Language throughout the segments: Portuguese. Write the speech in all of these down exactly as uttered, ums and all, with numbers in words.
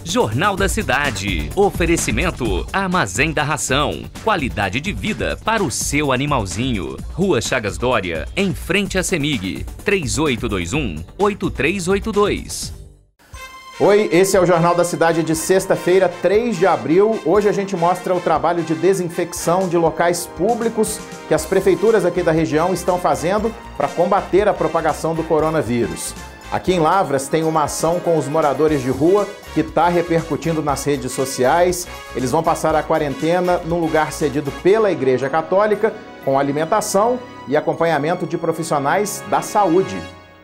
Jornal da Cidade. Oferecimento Armazém da Ração. Qualidade de vida para o seu animalzinho. Rua Chagas Dória, em frente à CEMIG. três oito dois um, oito três oito dois. Oi, esse é o Jornal da Cidade de sexta-feira, três de abril. Hoje a gente mostra o trabalho de desinfecção de locais públicos que as prefeituras aqui da região estão fazendo para combater a propagação do coronavírus. Aqui em Lavras tem uma ação com os moradores de rua que está repercutindo nas redes sociais. Eles vão passar a quarentena num lugar cedido pela Igreja Católica, com alimentação e acompanhamento de profissionais da saúde.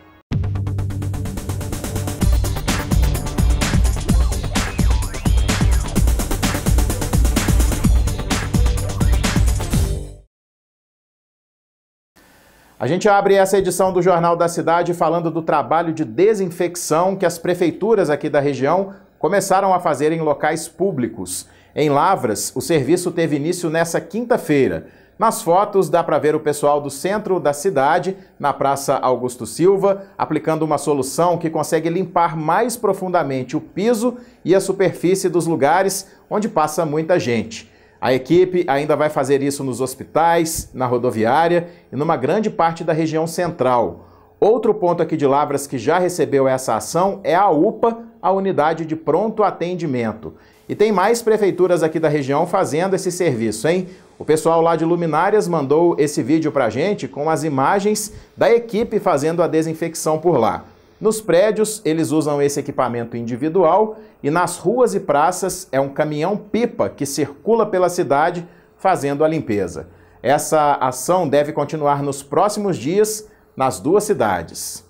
A gente abre essa edição do Jornal da Cidade falando do trabalho de desinfecção que as prefeituras aqui da região começaram a fazer em locais públicos. Em Lavras, o serviço teve início nessa quinta-feira. Nas fotos dá para ver o pessoal do centro da cidade, na Praça Augusto Silva, aplicando uma solução que consegue limpar mais profundamente o piso e a superfície dos lugares onde passa muita gente. A equipe ainda vai fazer isso nos hospitais, na rodoviária e numa grande parte da região central. Outro ponto aqui de Lavras que já recebeu essa ação é a U P A, a Unidade de Pronto Atendimento. E tem mais prefeituras aqui da região fazendo esse serviço, hein? O pessoal lá de Luminárias mandou esse vídeo pra gente com as imagens da equipe fazendo a desinfecção por lá. Nos prédios, eles usam esse equipamento individual e nas ruas e praças é um caminhão-pipa que circula pela cidade fazendo a limpeza. Essa ação deve continuar nos próximos dias nas duas cidades.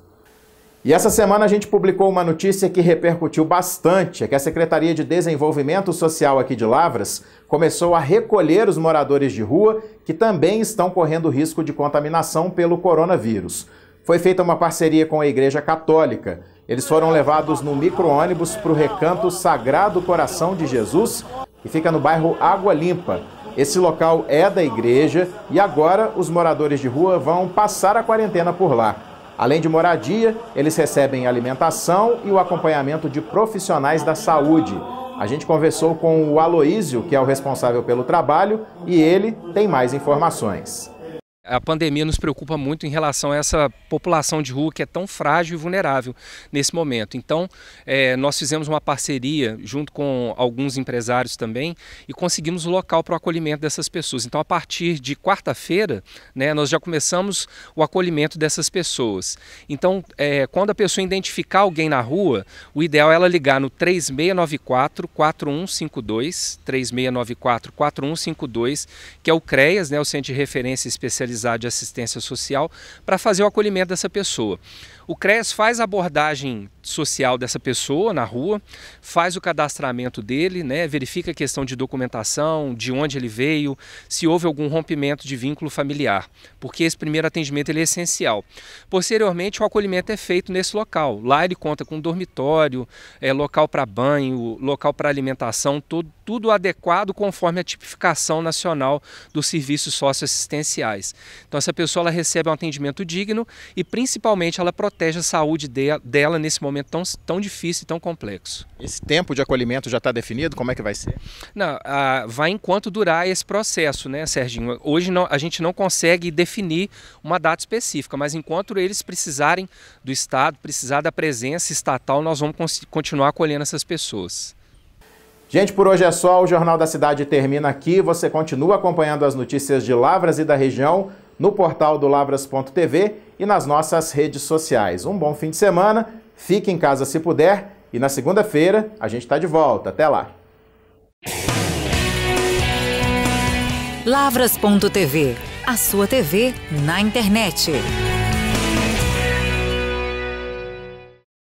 E essa semana a gente publicou uma notícia que repercutiu bastante, é que a Secretaria de Desenvolvimento Social aqui de Lavras começou a recolher os moradores de rua que também estão correndo risco de contaminação pelo coronavírus. Foi feita uma parceria com a Igreja Católica. Eles foram levados no micro-ônibus para o Recanto Sagrado Coração de Jesus, que fica no bairro Água Limpa. Esse local é da igreja e agora os moradores de rua vão passar a quarentena por lá. Além de moradia, eles recebem alimentação e o acompanhamento de profissionais da saúde. A gente conversou com o Aloísio, que é o responsável pelo trabalho, e ele tem mais informações. A pandemia nos preocupa muito em relação a essa população de rua que é tão frágil e vulnerável nesse momento. Então, é, nós fizemos uma parceria junto com alguns empresários também e conseguimos o local para o acolhimento dessas pessoas. Então, a partir de quarta-feira, né, nós já começamos o acolhimento dessas pessoas. Então, é, quando a pessoa identificar alguém na rua, o ideal é ela ligar no três seis nove quatro, quatro um cinco dois, três seis nove quatro, quatro um cinco dois, que é o CREAS, né, o Centro de Referência Especializado de Assistência Social, para fazer o acolhimento dessa pessoa. O CREAS faz a abordagem social dessa pessoa na rua, faz o cadastramento dele, né, verifica a questão de documentação, de onde ele veio, se houve algum rompimento de vínculo familiar, porque esse primeiro atendimento ele é essencial. Posteriormente, o acolhimento é feito nesse local. Lá ele conta com dormitório, é, local para banho, local para alimentação, tudo, tudo adequado conforme a tipificação nacional dos serviços socioassistenciais. Então essa pessoa ela recebe um atendimento digno e principalmente ela protege a saúde dela, dela nesse momento tão, tão difícil e tão complexo. Esse tempo de acolhimento já está definido? Como é que vai ser? Não, a, vai enquanto durar esse processo, né, Serginho? Hoje não, a gente não consegue definir uma data específica, mas enquanto eles precisarem do Estado, precisar da presença estatal, nós vamos continuar acolhendo essas pessoas. Gente, por hoje é só. O Jornal da Cidade termina aqui. Você continua acompanhando as notícias de Lavras e da região no portal do lavras ponto tê vê e nas nossas redes sociais. Um bom fim de semana, fique em casa se puder e na segunda-feira a gente está de volta. Até lá! lavras ponto tê vê, a sua T V na internet.